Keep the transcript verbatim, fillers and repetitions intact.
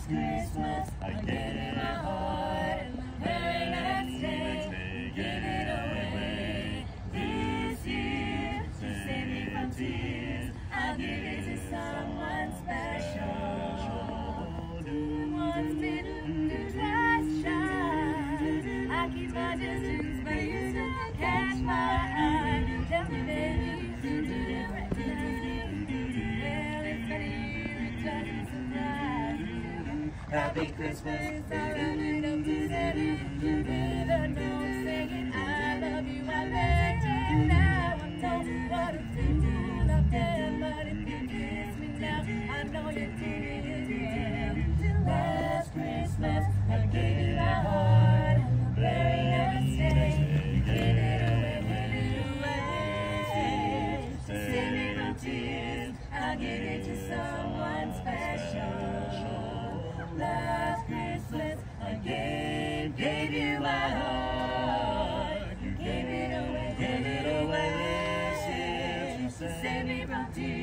Last Christmas, I gave you my heart, and the very next day, gave it away. This year, to save me from tears, I'll give it to someone special. Once bitten, twice shy. I keep my distance, but you still catch my eye. Tell me, baby, do you recognize me? Well, it's funny, it doesn't surprise me. Happy Christmas, I run it up to that end. You better know, singing I love you, I let you now. I know what it's to do, not them, but if you kiss me now, I know you did it again. Last Christmas, I gave you my heart, and the very next day, gave it away, gave it away. Save me from tears, I'll give it to someone special. Last Christmas, I gave, gave you my heart, you gave it away, gave it away. Save me from tears.